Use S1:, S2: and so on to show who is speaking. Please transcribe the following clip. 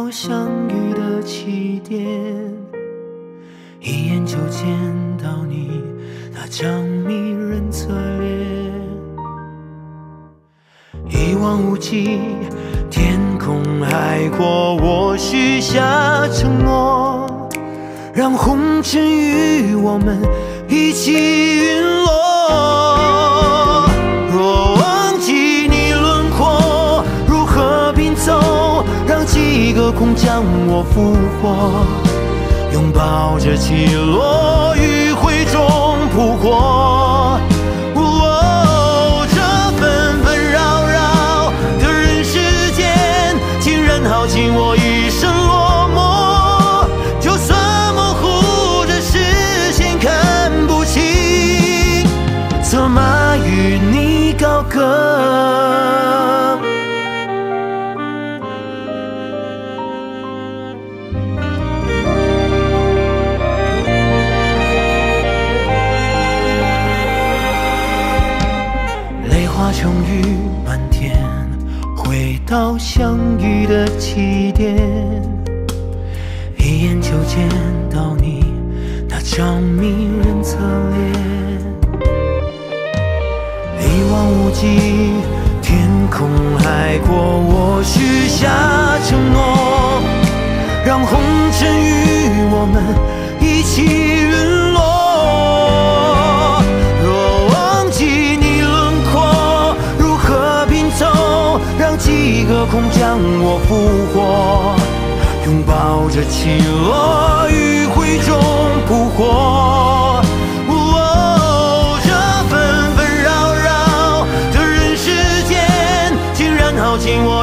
S1: 到相遇的起点，一眼就见到你那张迷人侧脸。一望无际，天空海阔，我许下承诺，让红尘与我们一起陨落。若忘记你轮廓，如何拼凑，让几个空将我复活，拥抱着起落，余晖中扑火。这纷纷扰扰的人世间，竟然耗尽我一生落寞。就算模糊着视线看不清，策马与你高歌。泪花成雨满天，回到相遇的起点，一眼就见到你那张迷人侧脸。一望无际，天空海阔，我许下承诺，让红尘与我们一起陨落。若忘记你轮廓，如何拼凑，让几个空将我复活，拥抱着起落，余晖中扑火。这纷纷扰扰的人世间，竟然耗尽我